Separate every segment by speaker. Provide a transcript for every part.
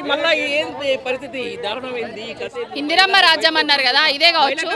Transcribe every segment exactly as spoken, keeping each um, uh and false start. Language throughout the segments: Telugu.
Speaker 1: మళ్ళీ ఏంటి పరిస్థితి దారుణం ఏంది
Speaker 2: ఇందిరమ్మ రాజ్యం అన్నారు కదా ఇదే కావచ్చు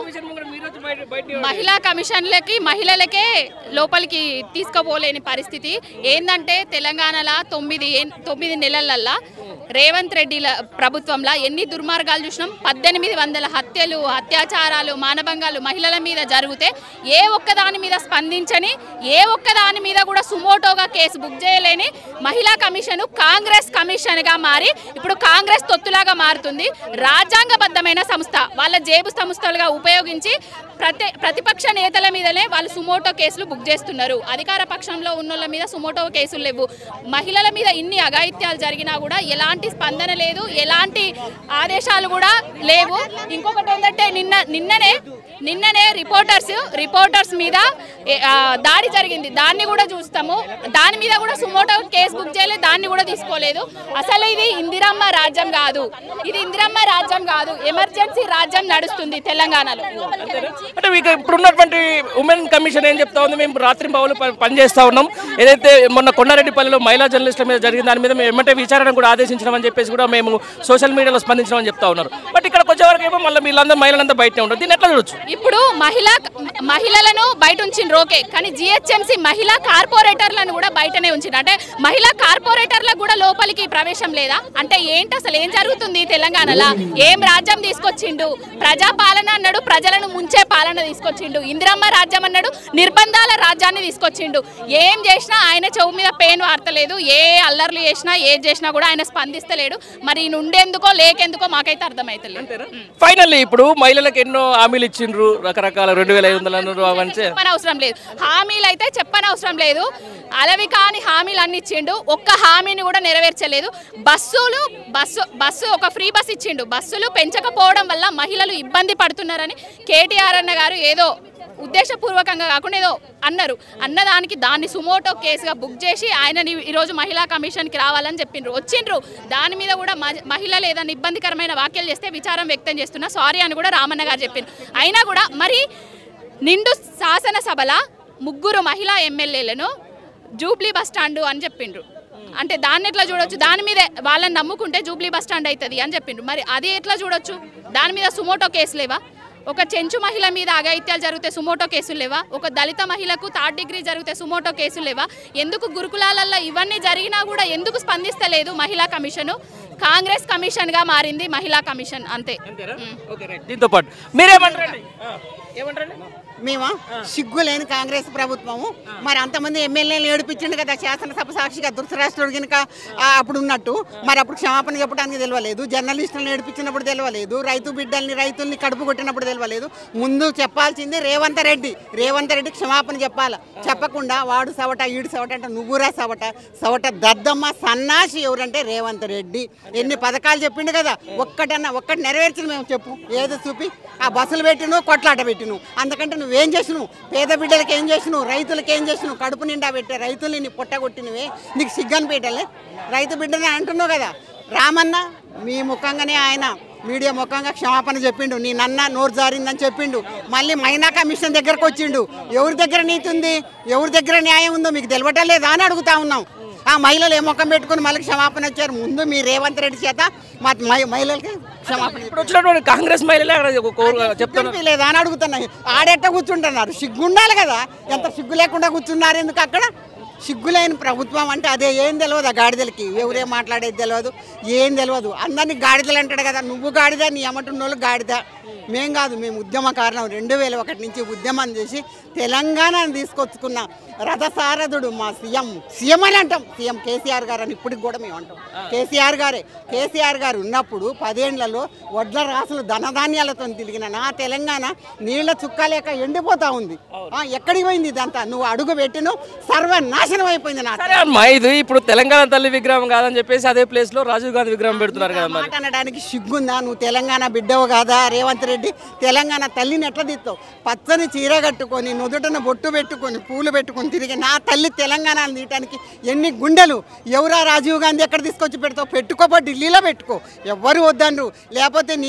Speaker 2: మహిళా కమిషన్లకి మహిళలకే లోపలికి తీసుకుపోలేని పరిస్థితి ఏందంటే తెలంగాణలో తొమ్మిది తొమ్మిది నెలలల్లా రేవంత్ రెడ్డిల ప్రభుత్వంలో ఎన్ని దుర్మార్గాలు చూసినాం పద్దెనిమిది వందల హత్యలు అత్యాచారాలు మానభంగాలు మహిళల మీద జరిగితే ఏ ఒక్క దాని మీద స్పందించని ఏ ఒక్క దాని మీద కూడా సుమోటోగా కేసు బుక్ చేయలేని మహిళా కమిషన్ కాంగ్రెస్ కమిషన్గా మారి ఇప్పుడు కాంగ్రెస్ తొత్తులాగా మారుతుంది రాజ్యాంగబద్ధమైన సంస్థ వాళ్ళ జేబు సంస్థలుగా ఉపయోగించి ప్రతి ప్రతిపక్ష నేతల మీదనే వాళ్ళు సుమోటో కేసులు బుక్ చేస్తున్నారు అధికార పక్షంలో ఉన్నోళ్ళ మీద సుమోటో కేసులు లేవు మహిళల మీద ఇన్ని అఘాయిత్యాలు జరిగినా కూడా ఎలాంటి స్పందన లేదు ఎలాంటి ఆదేశాలు కూడా లేవు ఇంకొకటి ఏంటంటే నిన్న నిన్ననే నిన్ననే రిపోర్టర్స్ రిపోర్టర్స్ మీద దాడి జరిగింది దాన్ని కూడా చూస్తాము దాని మీద కూడా సుమోటో కేసు బుక్ చేయలేదు దాన్ని కూడా తీసుకోలేదు అసలు ఇది ఇందిరమ్మ రాజ్యం కాదు ఇది ఇందిరమ్మ రాజ్యం కాదు ఎమర్జెన్సీ రాజ్యం నడుస్తుంది తెలంగాణలో
Speaker 1: అంటే మీకు ఇప్పుడున్నటువంటి ఉమెన్ కమిషన్ ఏం చెప్తా ఉంది మేము రాత్రి పౌలు పనిచేస్తా ఉన్నాం ఏదైతే మొన్న కొండారెడ్డిపల్లిలో మహిళా జర్నలిస్టుల మీద జరిగిన దాని మీద మేము ఏమంటే విచారణ కూడా ఆదేశించమని చెప్పేసి కూడా మేము సోషల్ మీడియాలో స్పందించమని చెప్తా ఉన్నారు బట్ ఇక్కడ వచ్చేవరకు ఏమో మళ్ళీ వీళ్ళందరూ మహిళలంతా బయటనే ఉంటారు దీన్ని ఎట్లా చూడొచ్చు
Speaker 2: ఇప్పుడు మహిళా మహిళలను బయట ఉంచిన రోకే కానీ జిహెచ్ఎంసీ మహిళా కార్పొరేటర్లను కూడా బయటనే ఉంచింది అంటే మహిళా కార్పొరేటర్లకు కూడా లోపలికి ప్రవేశం లేదా అంటే ఏంటి అసలు ఏం జరుగుతుంది తెలంగాణలో ఏం రాజ్యం తీసుకొచ్చిండు ప్రజాపాలన అన్నాడు ప్రజలను ముంచే పాలన తీసుకొచ్చిండు ఇందిరమ్మ రాజ్యం అన్నాడు నిర్బంధాల రాజ్యాన్ని తీసుకొచ్చిండు ఏం చేసినా ఆయన చెవు మీద పెయిన్ వార్తలేదు ఏ అల్లర్లు చేసినా ఏది చేసినా కూడా ఆయన స్పందిస్తలేడు మరి నుండేందుకో లేకెందుకో మాకైతే అర్థమైతలేదు
Speaker 1: ఫైనల్లీ ఇప్పుడు మహిళలకు ఎన్నో హామీలు ఇచ్చిండ్రు రకరకాల రెండు వేల ఐదు వందల
Speaker 2: చెప్పనవసరం లేదు హామీలు అయితే చెప్పనవసరం లేదు అలవి కాని హామీలు అన్ని ఇచ్చిండు ఒక్క హామీని కూడా నెరవేర్చలేదు బస్సులు బస్సు బస్సు ఒక ఫ్రీ బస్ ఇచ్చిండు బస్సులు పెంచకపోవడం వల్ల మహిళలు ఇబ్బంది పడుతున్నారని కేటీఆర్ అన్న గారు ఏదో ఉద్దేశపూర్వకంగా కాకుండా ఏదో అన్నారు అన్నదానికి దాన్ని సుమోటో కేసుగా బుక్ చేసి ఆయనని ఈరోజు మహిళా కమిషన్కి రావాలని చెప్పిండ్రు వచ్చిండ్రు దాని మీద కూడా మహిళలు ఏదైనా ఇబ్బందికరమైన వ్యాఖ్యలు చేస్తే విచారం వ్యక్తం చేస్తున్నా సారీ అని కూడా రామన్న గారు చెప్పిండ్రు అయినా కూడా మరి నిండు శాసనసభల ముగ్గురు మహిళా ఎమ్మెల్యేలను జూబ్లీ బస్ స్టాండ్ అని చెప్పిండ్రు అంటే దాన్ని ఎట్లా చూడొచ్చు దాని మీద వాళ్ళని నమ్ముకుంటే జూబ్లీ బస్ స్టాండ్ అవుతుంది అని చెప్పిండ్రు మరి అది ఎట్లా చూడొచ్చు దాని మీద సుమోటో కేసు లేవా ఒక చెంచు మహిళ మీద అఘాయిత్యాలు జరిగితే సుమోటో కేసులు లేవా ఒక దళిత మహిళకు థర్డ్ డిగ్రీ జరిగితే సుమోటో కేసులు లేవా ఎందుకు గురుకులాలలో ఇవన్నీ జరిగినా కూడా ఎందుకు స్పందిస్తలేదు మహిళా కమిషను కాంగ్రెస్ కమిషన్ గా మారింది మహిళా కమిషన్ అంతే
Speaker 1: దీంతో పాటు మీరేమంటారండి ఏమంటారండి
Speaker 3: మేమా సిగ్గులేని కాంగ్రెస్ ప్రభుత్వము మరి అంతమంది ఎమ్మెల్యేలు ఏడిపించిండు కదా శాసనసభ సాక్షిగా దురదృష్టుడు కనుక అప్పుడు ఉన్నట్టు మరి అప్పుడు క్షమాపణ చెప్పడానికి తెలియలేదు జర్నలిస్టులను ఏడిపించినప్పుడు తెలియలేదు రైతు బిడ్డల్ని రైతుల్ని కడుపు కొట్టినప్పుడు తెలియలేదు ముందు చెప్పాల్సింది రేవంత్ రెడ్డి రేవంత్ రెడ్డి క్షమాపణ చెప్పాలి చెప్పకుండా వాడు సవట ఈడు సవట అంటే నువ్వురా సవట సవట దద్దమ్మ సన్నాసి ఎవరంటే రేవంత్ రెడ్డి ఎన్ని పథకాలు చెప్పిండు కదా ఒక్కటన్నా ఒక్కటి నెరవేర్చిన మేము చెప్పు ఏదో చూపి ఆ బస్సులు పెట్టిను కొట్లాట పెట్టిను అందుకంటే నువ్వేం చేసినావు పేద బిడ్డలకి ఏం చేసినావు రైతులకి ఏం చేసినావు కడుపు నిండా పెట్టే రైతుల్ని నీ పొట్టగొట్టినవే నీకు సిగ్గని పెట్టలే రైతు బిడ్డని అంటున్నావు కదా రామన్న మీ ముఖంగానే ఆయన మీడియా ముఖంగా క్షమాపణ చెప్పిండు నీ నన్న నోరు జారిందని చెప్పిండు మళ్ళీ మహిళా కమిషన్ దగ్గరకు వచ్చిండు ఎవరి దగ్గర నీతి ఉంది ఎవరి దగ్గర న్యాయం ఉందో మీకు తెలవటం లేదా అని అడుగుతా ఉన్నాం ఆ మహిళలు ఏ ముఖం పెట్టుకుని మళ్ళీ క్షమాపణ వచ్చారు ముందు మీ రేవంత్ రెడ్డి చేత మా మహిళలకి క్షమాపణ
Speaker 1: ఇప్పుడు వచ్చినటువంటి కాంగ్రెస్ మహిళలే
Speaker 3: చెప్తాను లేదా అని అడుగుతున్నా ఆడెట్ట కూర్చుంటున్నారు సిగ్గుండాలి కదా ఎంత సిగ్గు లేకుండా కూర్చున్నారు ఎందుకు అక్కడ సిగ్గులేని ప్రభుత్వం అంటే అదే ఏం తెలియదు ఆ గాడిదలకి ఎవరేం మాట్లాడేది తెలియదు ఏం తెలియదు అందరినీ గాడిదలు అంటాడు కదా నువ్వు గాడిద నీ అమ్మటున్న వాళ్ళు గాడిద మేం కాదు మేము ఉద్యమ కారణం రెండు వేల ఒకటి నుంచి ఉద్యమం చేసి తెలంగాణను తీసుకొచ్చుకున్న రథసారథుడు మా సీఎం సీఎం అని అంటాం సీఎం కేసీఆర్ గారు అని ఇప్పటికి కూడా మేము అంటాం కేసీఆర్ గారే కేసీఆర్ గారు ఉన్నప్పుడు పదేళ్లలో వడ్ల రాసులు ధనధాన్యాలతో తిరిగిన నా తెలంగాణ నీళ్ల చుక్క లేక ఎండిపోతా ఉంది ఎక్కడికి పోయింది ఇదంతా నువ్వు అడుగు పెట్టిను సర్వనాశనం అయిపోయింది నా
Speaker 1: ఇది ఇప్పుడు తెలంగాణ తల్లి విగ్రహం కాదని చెప్పేసి అదే ప్లేస్ లో రాజీవ్ గాంధీ విగ్రహం పెడుతున్నారు కదా
Speaker 3: మాట అనడానికి సిగ్గుందా నువ్వు తెలంగాణ బిడ్డవు కాదా రేవంత్ రెడ్డి తెలంగాణ తల్లిని ఎట్లా తీస్తావు పచ్చని చీర కట్టుకొని నుదుటన బొట్టు పెట్టుకొని పూలు పెట్టుకొని తిరిగి నా తల్లి తెలంగాణను తీయటానికి ఎన్ని గుండెలు ఎవరా రాజీవ్ గాంధీ ఎక్కడ తీసుకొచ్చి పెడతావు పెట్టుకోపో ఢిల్లీలో పెట్టుకో ఎవ్వరు వద్దన్రు లేకపోతే నీ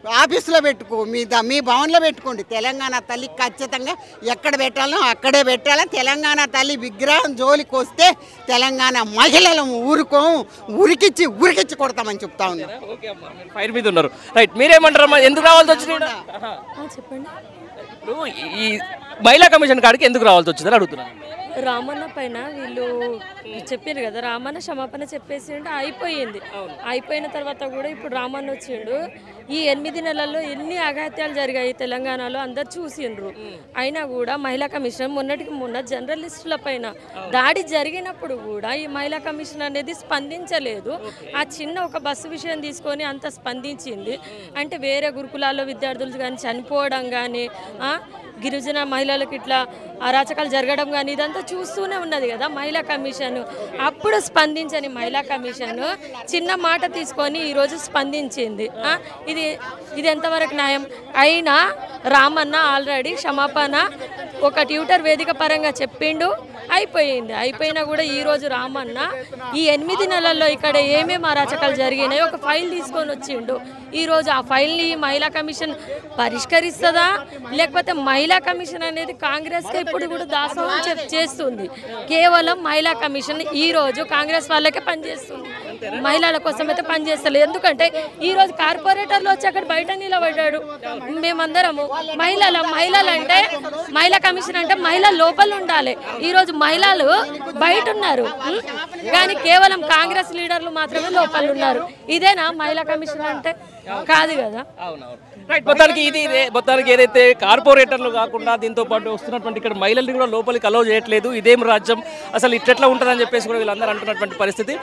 Speaker 3: ఆఫీసులో పెట్టుకో, మీ ద మీ భవన్లో పెట్టుకోండి. తెలంగాణ తల్లి ఖచ్చితంగా ఎక్కడ పెట్టాలో అక్కడే పెట్టాలి. తెలంగాణ తల్లి విగ్రహం జోలికి వస్తే తెలంగాణ మహిళలను ఊరుకోము, ఉరికిచ్చి ఉరికిచ్చి కొడతామని చెప్తా ఉన్నాం.
Speaker 1: ఫైర్ మీద ఉన్నారు. రైట్, మీరేమంటారమ్మా? ఎందుకు రావాల్సి వచ్చింది?
Speaker 4: చెప్పండి.
Speaker 1: ఇప్పుడు ఈ మహిళా కమిషన్ కాడికి ఎందుకు రావాల్సి వచ్చిందని అడుగుతున్నాను.
Speaker 4: రామన్న పైన వీళ్ళు చెప్పారు కదా, రామన్న క్షమాపణ చెప్పేసిండు, అయిపోయింది. అయిపోయిన తర్వాత కూడా ఇప్పుడు రామన్న వచ్చిండు. ఈ ఎనిమిది నెలల్లో ఎన్ని అఘాత్యాలు జరిగాయి తెలంగాణలో అందరు చూసిండ్రు. అయినా కూడా మహిళా కమిషన్ మొన్నటికి మొన్న జర్నలిస్టుల పైన దాడి జరిగినప్పుడు కూడా ఈ మహిళా కమిషన్ అనేది స్పందించలేదు. ఆ చిన్న ఒక బస్సు విషయం తీసుకొని అంత స్పందించింది. అంటే వేరే గురుకులాల్లో విద్యార్థులు కానీ చనిపోవడం కానీ, గిరిజన మహిళలకు ఇట్లా అరాచకాలు జరగడం కానీ ఇదంతా చూస్తూనే ఉన్నది కదా మహిళా కమిషన్. అప్పుడు స్పందించని మహిళా కమిషన్ చిన్న మాట తీసుకొని ఈరోజు స్పందించింది. ఇది ఇది ఎంతవరకు న్యాయం? అయినా రామన్న ఆల్రెడీ క్షమాపణ ఒక ట్విట్టర్ వేదిక పరంగా చెప్పిండు, అయిపోయింది. అయిపోయినా కూడా ఈరోజు రామన్న ఈ ఎనిమిది నెలల్లో ఇక్కడ ఏమేమి అరాచకాలు జరిగినాయో ఒక ఫైల్ తీసుకొని వచ్చిండు. ఈరోజు ఆ ఫైల్ని మహిళా కమిషన్ పరిష్కరిస్తుందా, లేకపోతే మహిళా కమిషన్ అనేది కాంగ్రెస్కి ఇప్పుడు కూడా దాసోహం చేస్తుంది. కేవలం మహిళా కమిషన్ ఈరోజు కాంగ్రెస్ వాళ్ళకే పనిచేస్తుంది, మహిళల కోసం అయితే పనిచేస్తలేదు. ఎందుకంటే ఈరోజు కార్పొరేటర్లు వచ్చి అక్కడ బయట నిలబడ్డాడు. మేమందరము మహిళల మహిళలు అంటే మహిళా కమిషన్ అంటే మహిళ లోపల ఉండాలి. ఈరోజు మహిళలు బయట ఉన్నారు కానీ కేవలం కాంగ్రెస్ లీడర్లు మాత్రమే లోపల ఉన్నారు. ఇదేనా మహిళా కమిషన్ అంటే? కాదు కదా.
Speaker 1: రైట్, మొత్తానికి ఇది మొత్తానికి ఏదైతే కార్పొరేటర్లు కాకుండా దీంతో పాటు వస్తున్నటువంటి ఇక్కడ మహిళల్ని కూడా లోపలికి అలౌ చేయట్లేదు. ఇదేం రాజ్యం, అసలు ఇట్లా ఉంటుందని చెప్పేసి కూడా వీళ్ళందరూ అంటున్నటువంటి పరిస్థితి.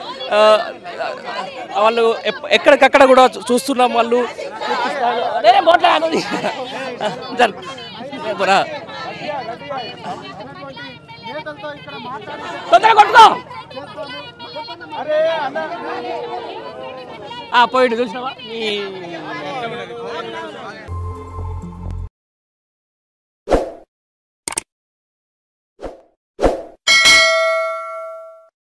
Speaker 1: వాళ్ళు ఎక్కడికక్కడ కూడా చూస్తున్నాం. వాళ్ళు పోయింది చూసినావా?